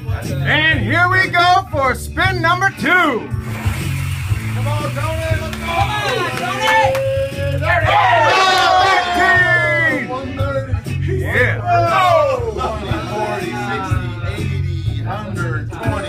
And here we go for spin number 2. Come on, Tony, let's go! Come on, Tony! There it is! 130. Yeah. Oh! 20, 40, 60, 80, 100, 20.